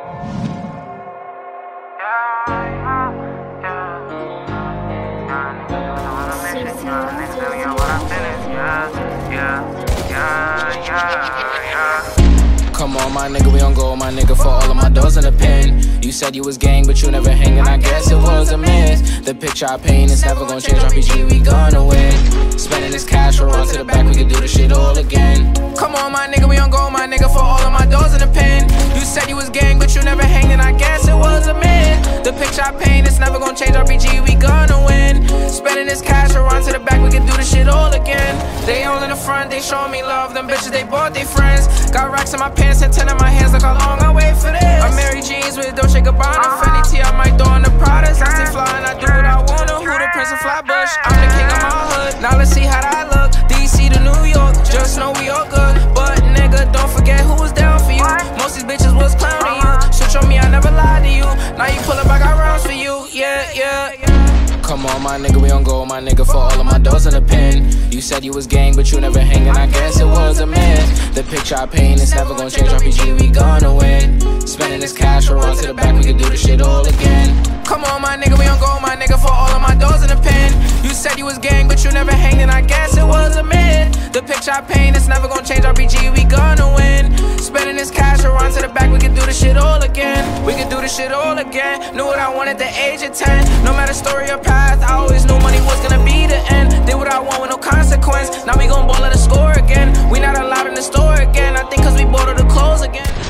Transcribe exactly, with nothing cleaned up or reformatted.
Come on, my nigga, we on go, my nigga, for all of my doors in the pen. You said you was gang, but you never hanging, I guess it was a myth. The picture I paint is never gonna change, R P G, we gonna win. Spending this cash, we'll run to the back, we can do this shit all again. Come on, my nigga, we on go, my nigga, for all of my doors in the pen. You said you was gang, but you never hanging, I guess it was a myth. The picture I paint is never gonna change, R P G, we gonna win. Spending this cash, we'll run to the back, we can do this shit all again. They all in the front, they showing me love, them bitches, they bought their friends. Got racks in my pants and ten in my hands, look how long I wait for this. I'm Mary Jeans with Dolce Gabbana, Fendi T, I might throw on the Pradas. I stay fly and I do what I wanna, who the Prince of Flatbush? I'm the king of my hood, now let's see how that look. D C to New York, just know we all good. But nigga, don't forget who was down for you. Most these bitches was clowning you. Switch on me, I never lied to you. Now you pull up, I got rounds for you, yeah, yeah, yeah. Come on, my nigga, we on go, my nigga, for all of my doors in the pen. You said you was gang, but you never hanging, I guess it was a myth. The picture I paint is never gonna change, R P G, we gonna win. Spending this cash, we'll run to the back, we can do this shit all again. Come on, my nigga, we on go, my nigga, for all of my doors in the pen. You said you was gang, but you never hanging, I guess it was a myth. The picture I paint is never gonna change, R P G, we gonna win. Spending this cash, we'll run to the back, we can do this shit all again. We can do this shit all again. Knew what I wanted at the age of ten. No matter story or path, I always knew money was gonna be the end. Did what I want with no consequence. Now we gon' ball at the score again. We not allowed in the store again. I think cause we bought all the clothes again.